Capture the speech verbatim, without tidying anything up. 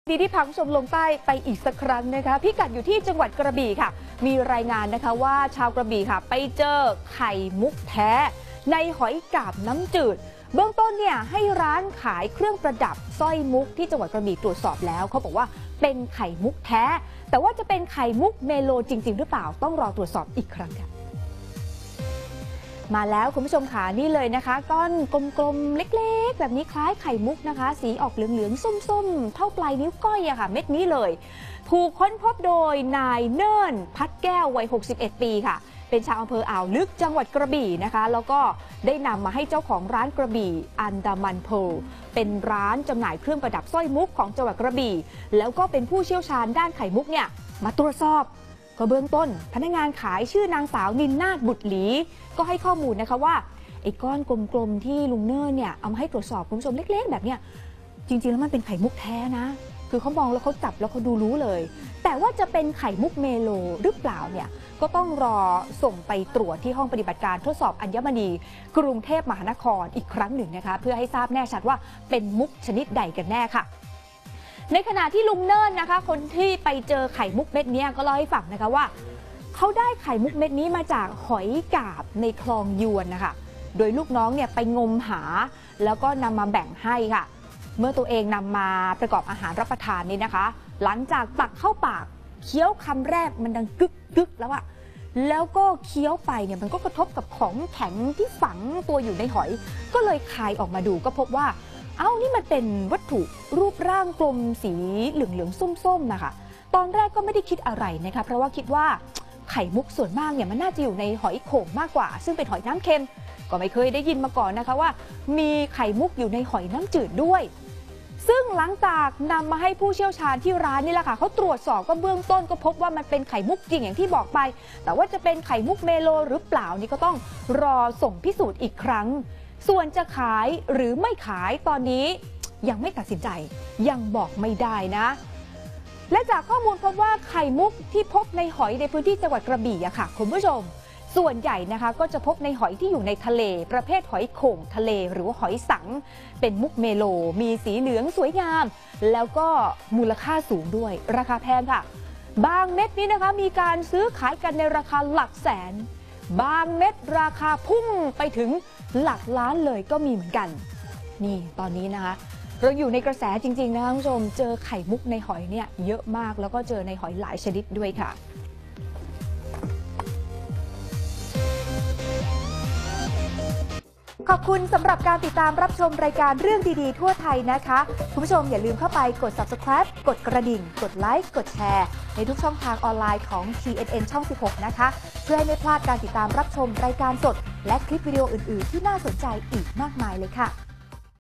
ดีที่พังชมลงใต้ไปอีกสักครั้งนะคะพิกัดอยู่ที่จังหวัดกระบี่ค่ะมีรายงานนะคะว่าชาวกระบี่ค่ะไปเจอไข่มุกแท้ในหอยกาบน้ำจืดเบื้องต้นเนี่ยให้ร้านขายเครื่องประดับสร้อยมุกที่จังหวัดกระบี่ตรวจสอบแล้วเขาบอกว่าเป็นไข่มุกแท้แต่ว่าจะเป็นไข่มุกเมโลจริงๆหรือเปล่าต้องรอตรวจสอบอีกครั้งค่ะมาแล้วคุณผู้ชมค่ะนี่เลยนะคะก้อนกลมๆเล็กๆแบบนี้คล้ายไข่มุกนะคะสีออกเหลืองๆส้มๆเท่าปลายนิ้วก้อยอะค่ะเม็ดนี้เลยถูกค้นพบโดยนายเนิ่นพัดแก้ววัยหกสิบเอ็ดปีค่ะเป็นชาวอำเภออ่าวลึกจังหวัดกระบี่นะคะแล้วก็ได้นำมาให้เจ้าของร้านกระบี่อันดามันเพลเป็นร้านจำหน่ายเครื่องประดับสร้อยมุกของจังหวัดกระบี่แล้วก็เป็นผู้เชี่ยวชาญด้านไข่มุกเนี่ยมาตรวจสอบก็เบื้องต้นพนักงานขายชื่อนางสาวนินนาถบุตรหลีก็ให้ข้อมูลนะคะว่าไอ้ก้อนกลมๆที่ลุงเนิ่นเนี่ยเอามาให้ตรวจสอบคุณผู้ชมเล็กๆแบบเนี้ยจริงๆแล้วมันเป็นไข่มุกแท้นะคือเขามองแล้วเขาจับแล้วเขาดูรู้เลยแต่ว่าจะเป็นไข่มุกเมโลหรือเปล่าเนี่ยก็ต้องรอส่งไปตรวจที่ห้องปฏิบัติการทดสอบอัญมณีกรุงเทพมหานครอีกครั้งหนึ่งนะคะเพื่อให้ทราบแน่ชัดว่าเป็นมุกชนิดใดกันแน่ค่ะในขณะที่ลุงเนิ่นนะคะคนที่ไปเจอไข่มุกเม็ดนี้ก็เล่าให้ฟังนะคะว่าเขาได้ไข่มุกเม็ดนี้มาจากหอยกาบในคลองยวนนะคะโดยลูกน้องเนี่ยไปงมหาแล้วก็นำมาแบ่งให้ค่ะเมื่อตัวเองนำมาประกอบอาหารรับประทานนี่นะคะหลังจากตักเข้าปากเคี้ยวคำแรกมันดังกึกกึกแล้วอะแล้วก็เคี้ยวไปเนี่ยมันก็กระทบกับของแข็งที่ฝังตัวอยู่ในหอยก็เลยคายออกมาดูก็พบว่าเอ้านี่มันเป็นวัตถุรูปร่างกลมสีเหลืองๆส้มๆนะคะตอนแรกก็ไม่ได้คิดอะไรนะคะเพราะว่าคิดว่าไข่มุกส่วนมากเนี่ยมันน่าจะอยู่ในหอยโข่งมากกว่าซึ่งเป็นหอยน้ำเค็มก็ไม่เคยได้ยินมาก่อนนะคะว่ามีไข่มุกอยู่ในหอยน้ำจืดด้วยซึ่งหลังจากนำมาให้ผู้เชี่ยวชาญที่ร้านนี่แหละค่ะเขาตรวจสอบก็เบื้องต้นก็พบว่ามันเป็นไข่มุกจริงอย่างที่บอกไปแต่ว่าจะเป็นไข่มุกเมโลหรือเปล่านี่ก็ต้องรอส่งพิสูจน์อีกครั้งส่วนจะขายหรือไม่ขายตอนนี้ยังไม่ตัดสินใจยังบอกไม่ได้นะและจากข้อมูลพบว่าไข่มุกที่พบในหอยในพื้นที่จังหวัดกระบี่อะค่ะคุณผู้ชมส่วนใหญ่นะคะก็จะพบในหอยที่อยู่ในทะเลประเภทหอยโข่งทะเลหรือว่าหอยสังเป็นมุกเมโลมีสีเหลืองสวยงามแล้วก็มูลค่าสูงด้วยราคาแพงค่ะบางเม็ดนี้นะคะมีการซื้อขายกันในราคาหลักแสนบางเม็ดราคาพุ่งไปถึงหลักล้านเลยก็มีเหมือนกันนี่ตอนนี้นะคะเราอยู่ในกระแสจริงๆนะคะคุณผู้ชมเจอไข่มุกในหอยเนี่ยเยอะมากแล้วก็เจอในหอยหลายชนิดด้วยค่ะขอบคุณสำหรับการติดตามรับชมรายการเรื่องดีๆทั่วไทยนะคะคุณผู้ชมอย่าลืมเข้าไปกด ซับสไครบ์ กดกระดิ่งกดไลค์กดแชร์ในทุกช่องทางออนไลน์ของ ที เอ็น เอ็น ช่อง สิบหก นะคะเพื่อให้ไม่พลาดการติดตามรับชมรายการสดและคลิปวิดีโออื่นๆที่น่าสนใจอีกมากมายเลยค่ะ